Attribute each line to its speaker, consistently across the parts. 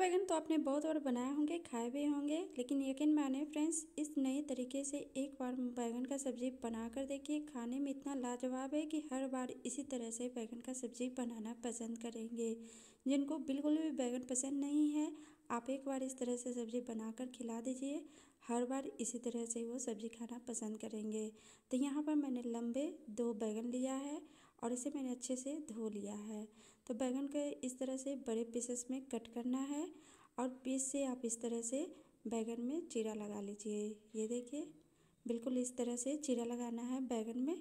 Speaker 1: बैगन तो आपने बहुत बार बनाए होंगे, खाए भी होंगे, लेकिन यकीन माने फ्रेंड्स, इस नए तरीके से एक बार बैगन का सब्ज़ी बना कर देखिए। खाने में इतना लाजवाब है कि हर बार इसी तरह से बैगन का सब्ज़ी बनाना पसंद करेंगे। जिनको बिल्कुल भी बैगन पसंद नहीं है, आप एक बार इस तरह से सब्ज़ी बनाकर खिला दीजिए, हर बार इसी तरह से वो सब्ज़ी खाना पसंद करेंगे। तो यहाँ पर मैंने लंबे 2 बैगन लिया है और इसे मैंने अच्छे से धो लिया है। तो बैगन के इस तरह से बड़े पीसेस में कट करना है और पीस से आप इस तरह से बैगन में चीरा लगा लीजिए। ये देखिए, बिल्कुल इस तरह से चीरा लगाना है बैगन में।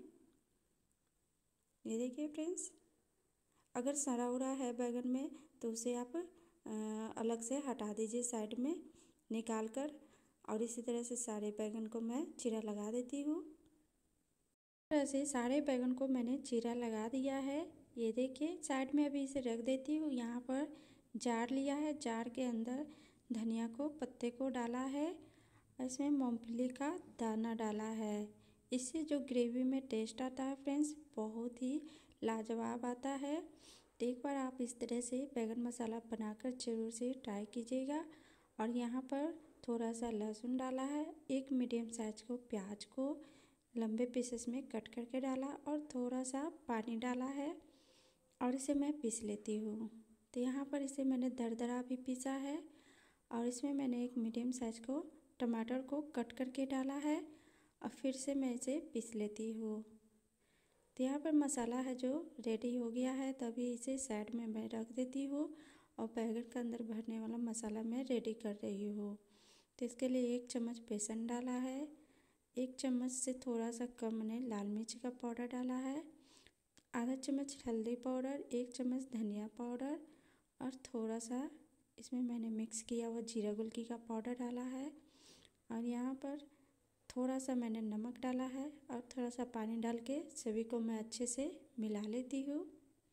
Speaker 1: ये देखिए फ्रेंड्स, अगर सड़ा उड़ा है बैगन में तो उसे आप अलग से हटा दीजिए साइड में निकाल कर। और इसी तरह से सारे बैगन को मैं चीरा लगा देती हूँ। इस तरह से सारे बैगन को मैंने चीरा लगा दिया है। ये देखिए, साइड में अभी इसे रख देती हूँ। यहाँ पर जार लिया है, जार के अंदर धनिया को पत्ते को डाला है, इसमें मूंगफली का दाना डाला है। इससे जो ग्रेवी में टेस्ट आता है फ्रेंड्स, बहुत ही लाजवाब आता है। तो एक बार आप इस तरह से बैगन मसाला बनाकर ज़रूर से ट्राई कीजिएगा। और यहाँ पर थोड़ा सा लहसुन डाला है, एक मीडियम साइज को प्याज को लंबे पीसेस में कट करके डाला और थोड़ा सा पानी डाला है और इसे मैं पीस लेती हूँ। तो यहाँ पर इसे मैंने दरदरा भी पीसा है और इसमें मैंने एक मीडियम साइज को टमाटर को कट करके डाला है और फिर से मैं इसे पीस लेती हूँ। तो यहाँ पर मसाला है जो रेडी हो गया है, तभी इसे साइड में मैं रख देती हूँ और बैगन के अंदर भरने वाला मसाला मैं रेडी कर रही हूँ। तो इसके लिए 1 चम्मच बेसन डाला है, 1 चम्मच से थोड़ा सा कम मैंने लाल मिर्च का पाउडर डाला है, आधा चम्मच हल्दी पाउडर, 1 चम्मच धनिया पाउडर और थोड़ा सा इसमें मैंने मिक्स किया हुआ जीरा गुलकी का पाउडर डाला है। और यहाँ पर थोड़ा सा मैंने नमक डाला है और थोड़ा सा पानी डाल के सभी को मैं अच्छे से मिला लेती हूँ।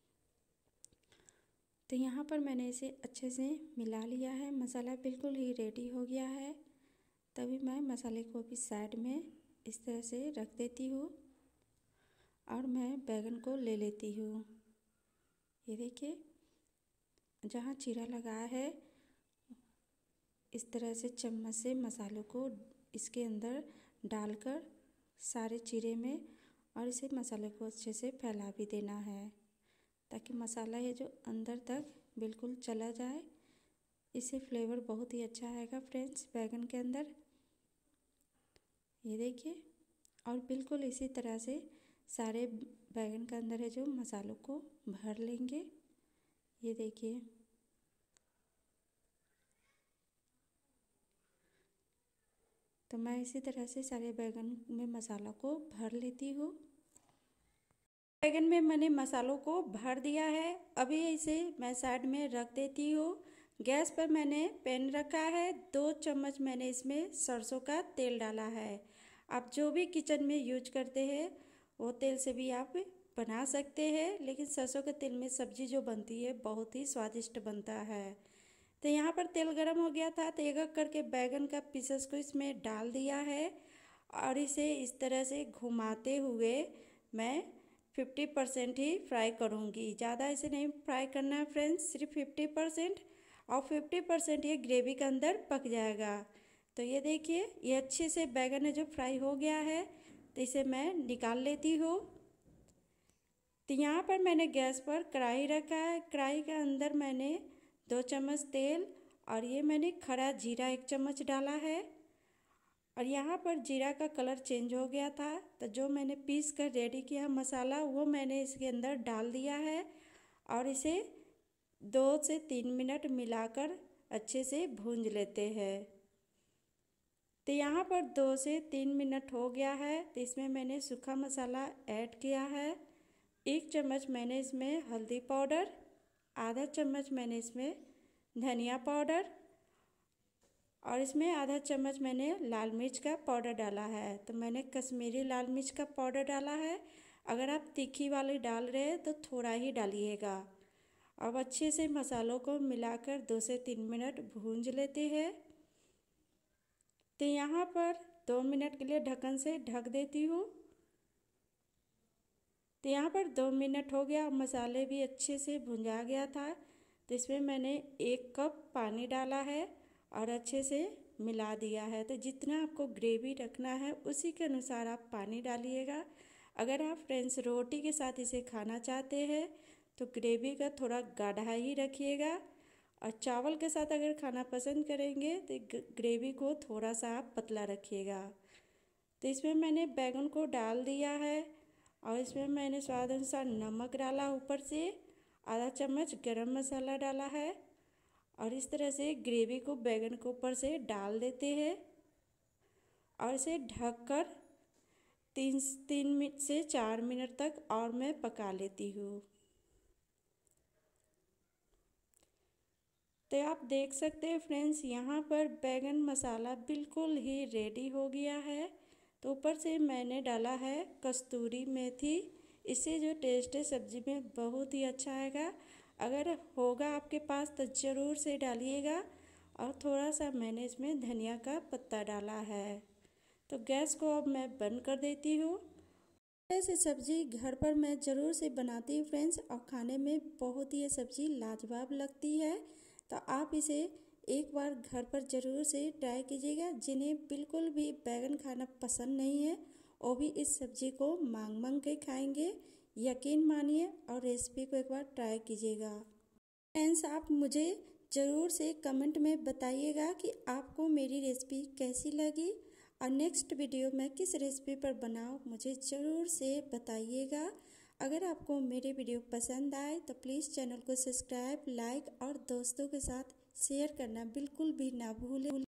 Speaker 1: तो यहाँ पर मैंने इसे अच्छे से मिला लिया है, मसाला बिल्कुल ही रेडी हो गया है। तभी मैं मसाले को भी साइड में इस तरह से रख देती हूँ और मैं बैगन को ले लेती हूँ। ये देखिए, जहाँ चीरा लगा है इस तरह से चम्मच से मसालों को इसके अंदर डालकर सारे चीरे में और इसे मसाले को अच्छे से फैला भी देना है, ताकि मसाला ये जो अंदर तक बिल्कुल चला जाए। इससे फ्लेवर बहुत ही अच्छा आएगा फ्रेंड्स बैगन के अंदर। ये देखिए, और बिल्कुल इसी तरह से सारे बैगन के अंदर है जो मसालों को भर लेंगे। ये देखिए, तो मैं इसी तरह से सारे बैगन में मसाला को भर लेती हूँ। बैगन में मैंने मसालों को भर दिया है, अभी इसे मैं साइड में रख देती हूँ। गैस पर मैंने पैन रखा है, 2 चम्मच मैंने इसमें सरसों का तेल डाला है। आप जो भी किचन में यूज करते हैं वो तेल से भी आप बना सकते हैं, लेकिन सरसों के तेल में सब्ज़ी जो बनती है बहुत ही स्वादिष्ट बनता है। तो यहाँ पर तेल गरम हो गया था, तो एक एक करके बैगन का पीसेस को इसमें डाल दिया है और इसे इस तरह से घुमाते हुए मैं 50% ही फ्राई करूँगी। ज़्यादा इसे नहीं फ्राई करना है फ्रेंड्स, सिर्फ 50%, और 50% ये ग्रेवी के अंदर पक जाएगा। तो ये देखिए, ये अच्छे से बैगन है जो फ्राई हो गया है, तो इसे मैं निकाल लेती हूँ। तो यहाँ पर मैंने गैस पर कढ़ाई रखा है, कढ़ाई के अंदर मैंने 2 चम्मच तेल और ये मैंने खड़ा जीरा 1 चम्मच डाला है। और यहाँ पर जीरा का कलर चेंज हो गया था, तो जो मैंने पीस कर रेडी किया मसाला वो मैंने इसके अंदर डाल दिया है और इसे 2 से 3 मिनट मिलाकर अच्छे से भूंज लेते हैं। तो यहाँ पर 2 से 3 मिनट हो गया है, तो इसमें मैंने सूखा मसाला ऐड किया है। 1 चम्मच मैंने इसमें हल्दी पाउडर, आधा चम्मच मैंने इसमें धनिया पाउडर और इसमें आधा चम्मच मैंने लाल मिर्च का पाउडर डाला है। तो मैंने कश्मीरी लाल मिर्च का पाउडर डाला है, अगर आप तीखी वाली डाल रहे हैं तो थोड़ा ही डालिएगा। अब अच्छे से मसालों को मिलाकर 2 से 3 मिनट भूंज लेते हैं। तो यहाँ पर 2 मिनट के लिए ढक्कन से ढक देती हूँ। तो यहाँ पर 2 मिनट हो गया, मसाले भी अच्छे से भुंजा गया था। तो इसमें मैंने 1 कप पानी डाला है और अच्छे से मिला दिया है। तो जितना आपको ग्रेवी रखना है उसी के अनुसार आप पानी डालिएगा। अगर आप फ्रेंड्स रोटी के साथ इसे खाना चाहते हैं तो ग्रेवी का थोड़ा गाढ़ा ही रखिएगा, और चावल के साथ अगर खाना पसंद करेंगे तो ग्रेवी को थोड़ा सा आप पतला रखिएगा। तो इसमें मैंने बैंगन को डाल दिया है और इसमें मैंने स्वाद अनुसार नमक डाला, ऊपर से आधा चम्मच गरम मसाला डाला है, और इस तरह से ग्रेवी को बैंगन के ऊपर से डाल देते हैं और इसे ढककर 3 मिनट से 4 मिनट तक और मैं पका लेती हूँ। तो आप देख सकते हैं फ्रेंड्स, यहाँ पर बैंगन मसाला बिल्कुल ही रेडी हो गया है। तो ऊपर से मैंने डाला है कस्तूरी मेथी, इससे जो टेस्ट है सब्जी में बहुत ही अच्छा आएगा। अगर होगा आपके पास तो ज़रूर से डालिएगा। और थोड़ा सा मैंने इसमें धनिया का पत्ता डाला है। तो गैस को अब मैं बंद कर देती हूँ। ऐसे सब्ज़ी घर पर मैं ज़रूर से बनाती हूँ फ्रेंड्स, और खाने में बहुत ही ये सब्ज़ी लाजवाब लगती है। तो आप इसे एक बार घर पर ज़रूर से ट्राई कीजिएगा। जिन्हें बिल्कुल भी बैंगन खाना पसंद नहीं है वो भी इस सब्ज़ी को मांग मांग के खाएंगे, यकीन मानिए, और रेसिपी को एक बार ट्राई कीजिएगा। फ्रेंड्स, आप मुझे ज़रूर से कमेंट में बताइएगा कि आपको मेरी रेसिपी कैसी लगी, और नेक्स्ट वीडियो मैं किस रेसिपी पर बनाऊँ मुझे ज़रूर से बताइएगा। अगर आपको मेरे वीडियो पसंद आए तो प्लीज़ चैनल को सब्सक्राइब, लाइक और दोस्तों के साथ शेयर करना बिल्कुल भी ना भूलें।